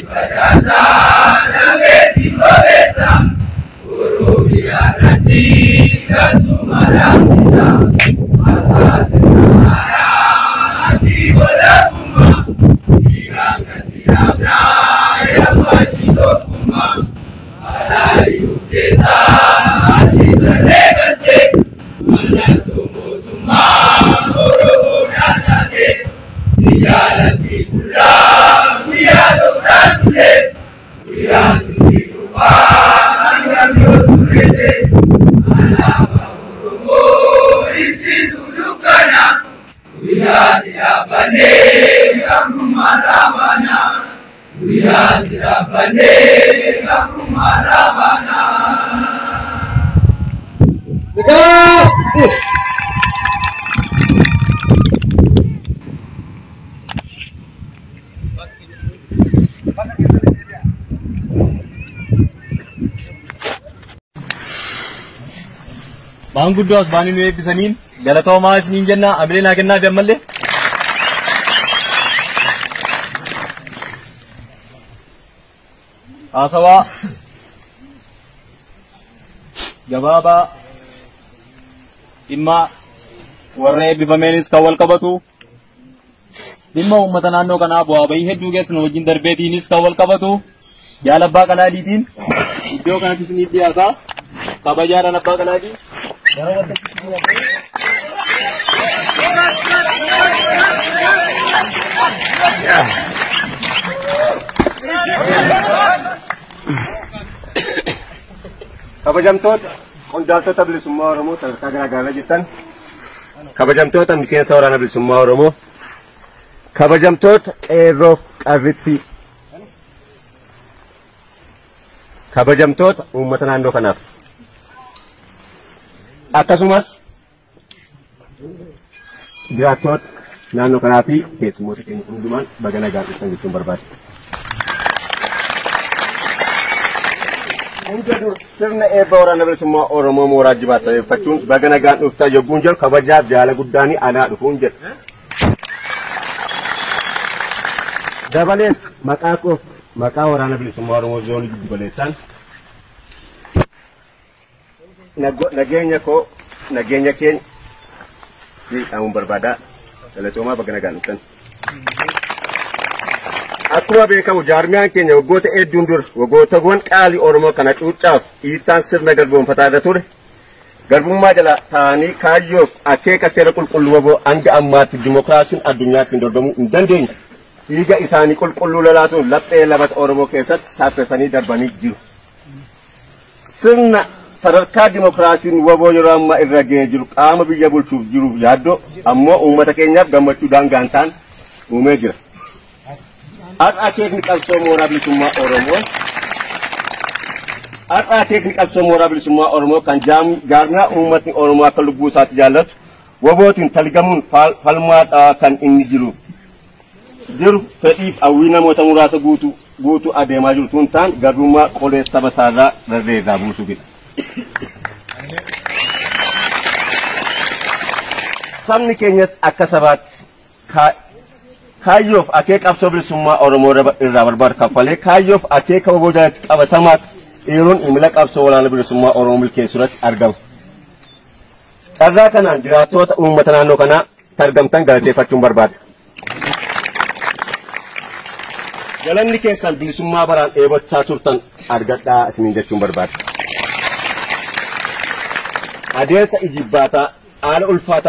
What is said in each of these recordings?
Maanguddo asbaanii nu eebbisaniin galatoomaa isiniin jenna amilee naa kennaa fi ammallee haasawaa gabaabaa dhimma warra eebbifameenis kan wal qabatu dhimma uummata naannoo kanaa bu'aa bahii hedduu keessan wajjin darbeetiinis kan wal qabatu jaal abbaa qalaadiitiin iddoo kanatti isiniif dhiyaataa kabajaadhaan abbaa qalaadii kabajamtoota qondaaltota bilisummaa Oromoo sadarkaa garaagaraa jirtan kabajamtoota miseensa waraana bilisummaa Oromoo kabajamtoota qeerroo qarritti kabajamtoota uummata naannoo kanaaf akkasumas jiraattoota naannoo kanaa fi keessummoota keenya hundumaan baga nagaan dhuftan jechuun barbaada. Sirna eebba waraana bilisummaa Oromoo mooraa Jibaa sababeeffachuun baga nagaan dhuftan yogguun jedhu kabajaaf jaala guddaanii anaa dhufuun jedha. Dabalees maqaa waraana bilisummaa Oromoo zoonii giddu galeessaan nageenya keenya miidhamuun barbaada. Galatoomaa baga nagaan dhuftan. Akkuma beekamu jaarmiyaan keenya waggoota hedduun dura waggootawwan qaalii Oromoo kana cuuccaaf dhiittaan sirna garboomfataa irra ture. Garbummaa jala ta'anii kaayyoof akeeka seera qulqulluu waboo hanga ammaatti dimokiraasiin addunyaatti dorgomuu hin dandeenye. Dhiiga isaanii qulqulluu lolaasuun laphee lammata Oromoo keessatti saaffisanii darbanii jiru. Sirna sadarkaa dimokiraasiin waboo yeroo ammaa irra ga'ee jiru qaama biyya bulchuuf jiruuf yaaddoo ammoo uummata keenyaaf gammachuu daangaan ta'an uumee jira. Har'a akeekni qabsoo mooraa bilisummaa Oromoo kan jaarmiyaa uummatni Oromoo akka lubbuu isaatti jaallatu wabootiin talgamuun falmaadhaa kan inni jiru fedhiif hawwii namoota muraasa guutuu adeemaa jiru tun ta'an garbummaa qolee saba isaarraa rarreerraa buusuufidha. Sabni keenyas akka sabaatti kaayyoof akeeka qabsoo bilisummaa Oromoo irraa barbaadu kaffalee kaayyoof akeeka waboo jalatti qabatamaa dhiiruun imala qabsoo waraana bilisummaa Oromoo milkeessuu irratti argama. Carraa kanaan jiraattoota uummata naannoo kanaa argamtan galateeffachuun barbaada. Galanni keessan bilisummaa baraan dheebochaa turtan argadhaa isiniin jechuun barbaada. Adeemsa ijibbaataa haala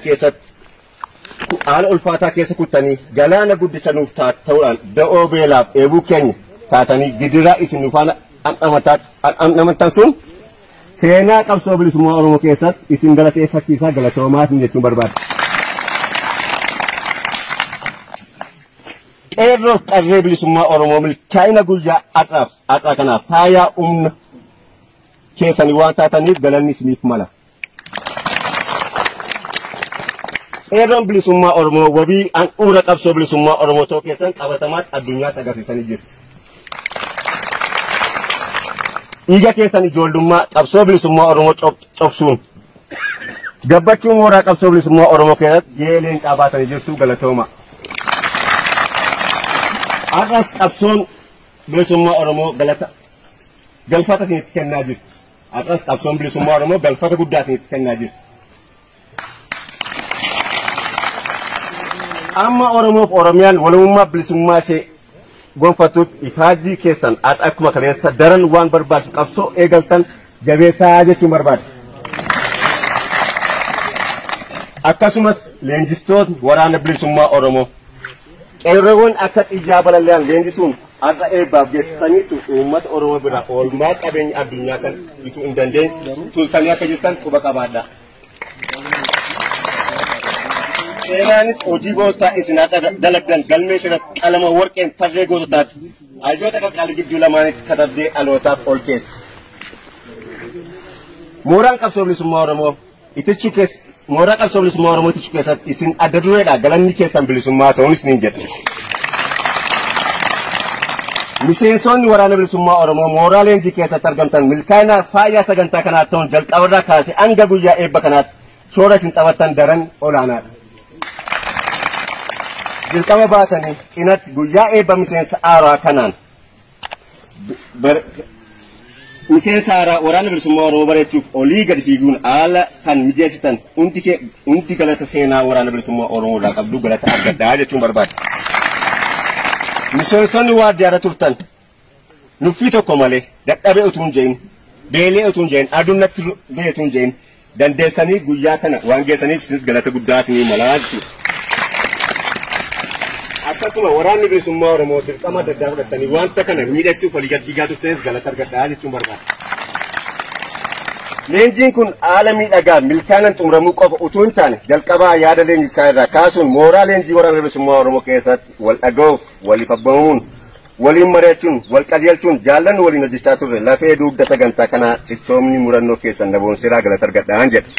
ulfaataa keessa kuttanii galaana guddicha nuuf ta'uudhaan da'oo beelaaf eebuu keenya taatanii gidiraa isin nuufaan dhamdhamattan sun seenaa qabsoo bilisummaa Oromoo keessatti isin galateeffachiisaa galatoomaa isin jechuun barbaada. Qeerroo qarree bilisummaa Oromoo milkaa'ina guyyaa har'aa kanaaf faayaa humna keessanii waan taataniif galanni isiniif mala. Qeerroon bilisummaa Oromoo wabii handhuura qabsoo bilisummaa Oromoo ta'uu keessan qabatamaatti addunyaatti agarsiisanii jirti. Dhiiga keessan ijoollummaa qabsoo bilisummaa Oromoo cobsuun gabbachuu mooraa qabsoo bilisummaa Oromoo keessatti gahee leencaa baatanii jirtu galatooma. Har'as qabsoon bilisummaa Oromoo galfata isinitti kennaa jirti. Har'as qabsoon bilisummaa Oromoo galfata guddaa isinitti kennaa jirti. Amma Oromoof Oromiyaan walummaa bilisummaa ishee gonfatuutti ifaajjii keessan akkuma kaleessa daran waan barbaachisu qabsoo eegaltan jabeessaa jechuun barbaada. Akkasumas leenjistoonni waraana bilisummaa Oromoo qeerroowwan akka xiyyaa balalleen leenjisuun har'a eebbaaf geessisaniitu uummata Oromoo bira oolmaa qabeenya addunyaa kan bituu hin dandeenye tultanii akka jirtan quba qabaadha. Seenaanis hojii gootaa isin har'a dalagdan galmee irratti qalama warqeen tarree goototaatti hayyoota qaqqaalii gidduu lamaanitti katabdee dhalootaaf ol keessa. Mooraan qabsoo bilisummaa Oromoo itichuu keessa mooraa qabsoo bilisummaa Oromoo itichuu keessatti isin adda dureedha galanni keessan bilisummaa ta'uunis niin jedhu. Miseensonni waraana bilisummaa Oromoo mooraa leenjii keessatti argamtan milkaa'ina faayaa sagantaa kanaa ta'uun jalqabarraa kaasee hanga guyyaa eebba kanaatti shoora isin taphattan daran olaanaadha. Jalqaba baatanii cinatti guyyaa eebba miseensa haaraa kanaan miseensa haaraa waraana bilisummaa Oromoo bareechuuf olii gadi fiiguun haala kan mijeessitan hundi galata seenaa waraana bilisummaa Oromoo irraa qabdu galata argaddaa jechuun barbaada. Miseensonni waardiyyaarra turtan nuffii tokko malee dadhabee utuu hin je'in beelee utuu hin je'in aduun natti ba'e utuu hin je'in dandeessanii guyyaa kana waan geessaniif isinis galata guddaa isinii malaa jechuudha. Akkasuma waraanni bilisummaa Oromoo dirqama adda addaa fudhatanii wanta kana miidhagsuuf walii gad dhiigaa turtees galata argadhaa jechuun barbaada. Leenjiin kun haala miidhagaa milkaa'inaan xumuramuu qofa utuu hin taane jalqabaa yaada leenjichaa irraa kaasuun mooraa leenjii waraana bilisummaa Oromoo keessatti wal dhaga'uuf waliif abbamuun waliin mari'achuun wal qajeelchuun jaallanni waliin hojjechaa turre lafee dugda sagantaa kanaa cichoomni murannoo keessan daboonsiraa galata argadhaan jedha.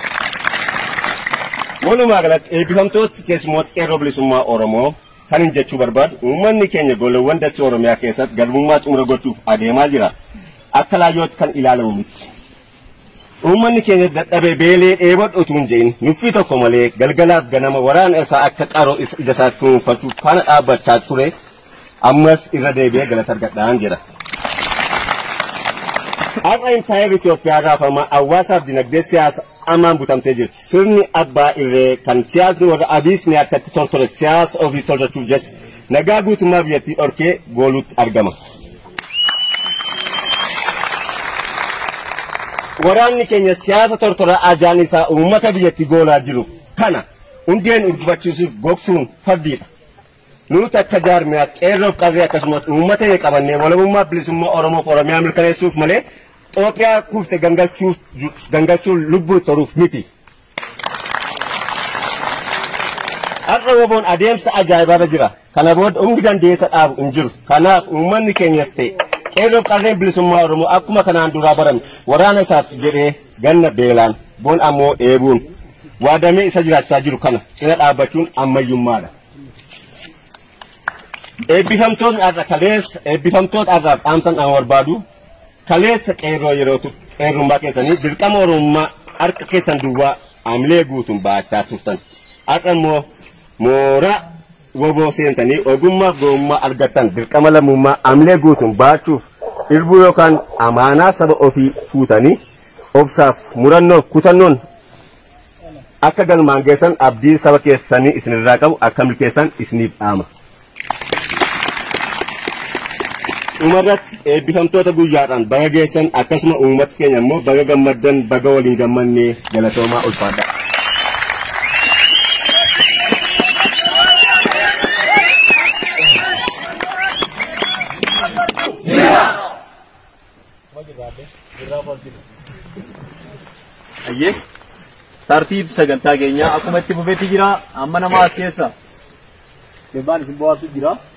Walumaa galatti eebbifamtooti keessummoota qeerroo bilisummaa Oromoo kan hin jechuu barbaadu uummanni keenya golawwan dachee Oromiyaa keessatti galmummaa xumura gochuuf adeemaa jira. Akka laayyootti kan ilaalamu miti. Uummanni keenya dadhabee beelee dheebodhu utuu hin je'in nuffii tokko malee galgalaaf ganama waraana isaa akka qaroo ija isaatti kunuunfachuuf faana dhaabbachaa ture ammas irra deebi'ee galata argadhaan jedha. Har'a impaayerri Itoophiyaa raafamaa hawaasaaf dinagdee siyaasa amaan butamtee jirti. Sirni abbaa irree kan siyaasni warra abiisni harkatti tortore siyaasa ofii tolfachuuf jecha nagaa guutummaa biyyattii dhorkee gooluutti argama. Waraanni keenya siyaasa tortora ajaan isaa uummata biyyattii goolaa jiru kana hundeen urgufachiisuuf gogsuun fardiidha. Nuti akka jaarmiyaa qeerroof qarree akkasumas uummata qabannee walabummaa bilisummaa Oromoof Oromiyaa mirkaneessuuf malee Itoophiyaa kuufte gangachuun lubbuu toruuf miti. Har'a woboon adeemsa ajaa'ibaarra jira. Kana booda humni dandeessa dhaabu hin jiru. Kanaaf uummanni keenyas ta'e qeerroof qarreen bilisummaa Oromoo akkuma kanaan duraa baramte waraana isaaf jedhee ganna beelaan boon ammoo dheebuun waadamee isa jiraachisaa jiru kana cina dhaabbachuun ammayyummaadha. Eebbifamtoota har'aaf dhaamsan dhaan barbaadu kaleessa qeerroo yeroo qeerrummaa keessanii dirqama Oromummaa harka keessan duwwaa amlee guutuun baachaa turtan. Har'a immoo mooraa woboo seentanii ogummaaf goomummaa argattan dirqama lammummaa amlee guutuun baachuuf irbuu yookaan amaanaa saba ofii fuutanii obsaaf murannoof kutannoon akka galmaan geessan abdii saba keessanii isinirraa qabu akka milkeessan isiniif dhaama. Umarratti eebbifamtoota guyyaadhaan baga geessan akkasuma uummata keenya immoo baga gammaddan baga waliin gammannee galatoomaa ulfaadha. Ayyee tartiib sagantaa keenyaa akkuma itti fufeetti jira amma nama as keessa deebaan isin bohaarsu jira.